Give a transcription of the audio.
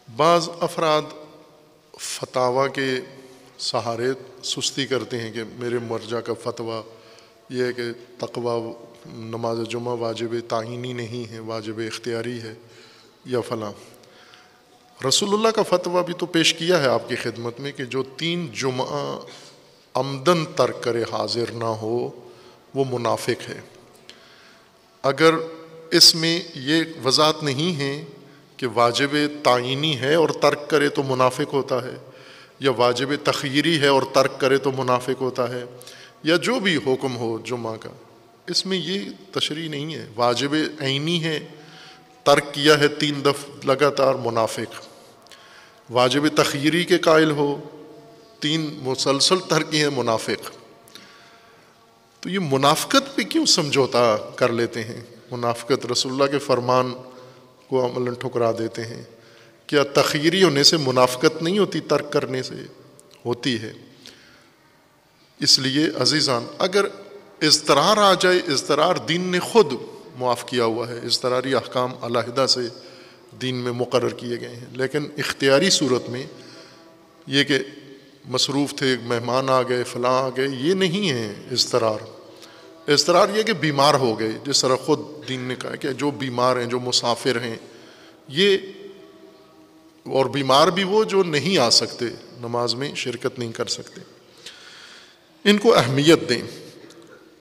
بعض افراد فتاوی کے سہارے سستی کرتے ہیں کہ میرے مرجع کا فتویٰ یہ ہے کہ تقوی نماز جمعہ واجب تعینی نہیں ہے، واجب اختیاری ہے یا فلاں۔ رسول اللہ کا فتویٰ بھی تو پیش کیا ہے آپ کی خدمت میں کہ جو 3 جمعہ عمدن ترک کرے، حاضر نہ ہو، وہ منافق ہے۔ اگر اس میں یہ وضاحت نہیں ہے کہ واجب تعینی ہے اور ترک کرے تو منافق ہوتا ہے، یا واجب تخییری ہے اور ترک کرے تو منافق ہوتا ہے، یا جو بھی حکم ہو جمعہ کا، اس میں یہ تشریح نہیں ہے۔ واجب عینی ہے، ترک کیا ہے 3 دفعہ لگاتار، منافق۔ واجب تخییری کے قائل ہو، 3 مسلسل ترک ہے، منافق۔ تو یہ منافقت پہ کیوں سمجھوتا کر لیتے ہیں؟ منافقت رسول اللہ کے فرمان کو عملاً ٹھکرا دیتے ہیں۔ کیا تخییری ہونے سے منافقت نہیں ہوتی؟ ترک کرنے سے ہوتی ہے۔ اس لیے عزیزان، اگر اضطرار آ جائے، اضطرار دین نے خود معاف کیا ہوا ہے، اضطراری احکام علیحدہ سے دین میں مقرر کیے گئے ہیں، لیکن اختیاری صورت میں یہ کہ مصروف تھے، مہمان آ گئے، فلاں آ گئے، یہ نہیں ہے اضطرار۔ اضطرار یہ کہ بیمار ہو گئے، جس طرح خود دین نے کہا کہ جو بیمار ہیں، جو مسافر ہیں، یہ، اور بیمار بھی وہ جو نہیں آ سکتے، نماز میں شرکت نہیں کر سکتے، ان کو اہمیت دیں۔